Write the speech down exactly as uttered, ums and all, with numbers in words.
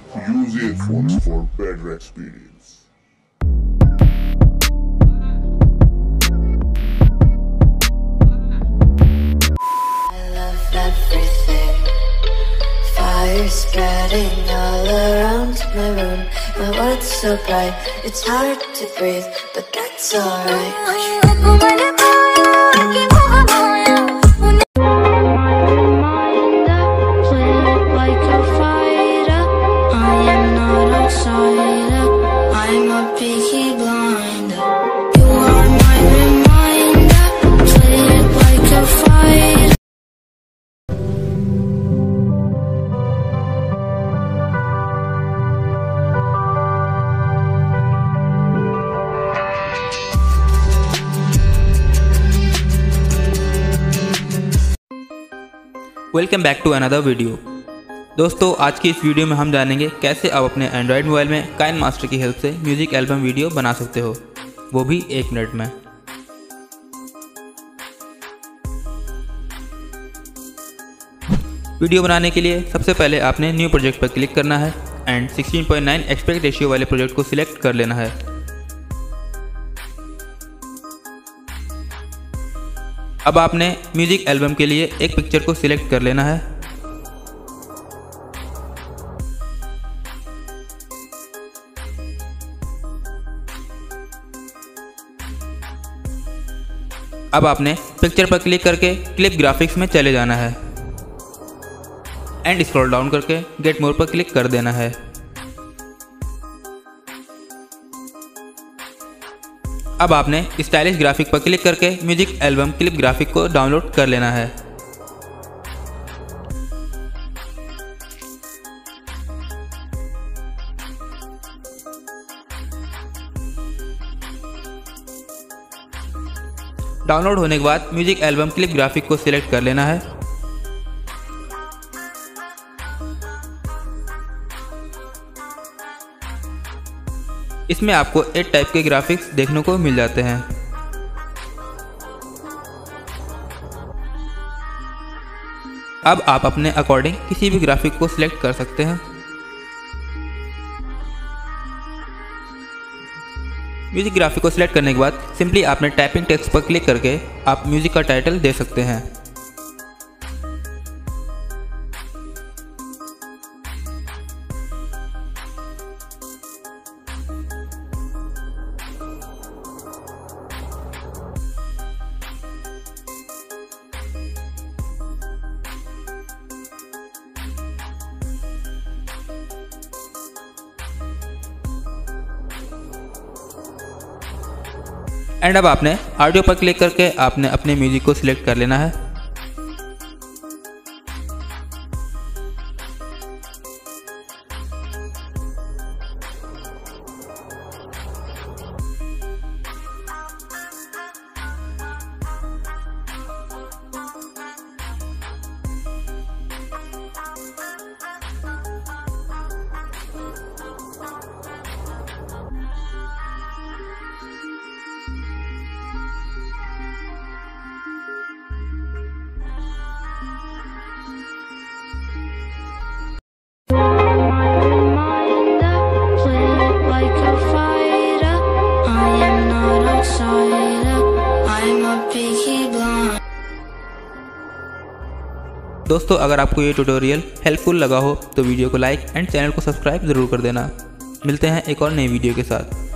Use earphones for better experience. I love everything. Fire spreading all around my room. My world's so bright, it's hard to breathe, but that's alright. Welcome back to another video. दोस्तों, आज की इस video में हम जानेंगे कैसे आप अपने एंड्रॉयड मोबाइल में काइन मास्टर की हेल्प से म्यूजिक एल्बम वीडियो बना सकते हो, वो भी एक मिनट में। वीडियो बनाने के लिए सबसे पहले आपने न्यू प्रोजेक्ट पर क्लिक करना है and sixteen point nine aspect ratio वाले प्रोजेक्ट को सिलेक्ट कर लेना है। अब आपने म्यूजिक एल्बम के लिए एक पिक्चर को सिलेक्ट कर लेना है। अब आपने पिक्चर पर क्लिक करके क्लिप ग्राफिक्स में चले जाना है एंड स्क्रॉल डाउन करके गेट मोर पर क्लिक कर देना है। अब आपने स्टाइलिश ग्राफिक पर क्लिक करके म्यूजिक एल्बम क्लिप ग्राफिक को डाउनलोड कर लेना है। डाउनलोड होने के बाद म्यूजिक एल्बम क्लिप ग्राफिक को सिलेक्ट कर लेना है। इसमें आपको एट टाइप के ग्राफिक्स देखने को मिल जाते हैं। अब आप अपने अकॉर्डिंग किसी भी ग्राफिक को सिलेक्ट कर सकते हैं। म्यूजिक ग्राफिक को सिलेक्ट करने के बाद सिंपली आपने टाइपिंग टेक्स्ट पर क्लिक करके आप म्यूजिक का टाइटल दे सकते हैं। एंड अब आपने ऑडियो पर क्लिक करके आपने अपने म्यूजिक को सिलेक्ट कर लेना है। दोस्तों, अगर आपको ये ट्यूटोरियल हेल्पफुल लगा हो तो वीडियो को लाइक एंड चैनल को सब्सक्राइब ज़रूर कर देना। मिलते हैं एक और नई वीडियो के साथ।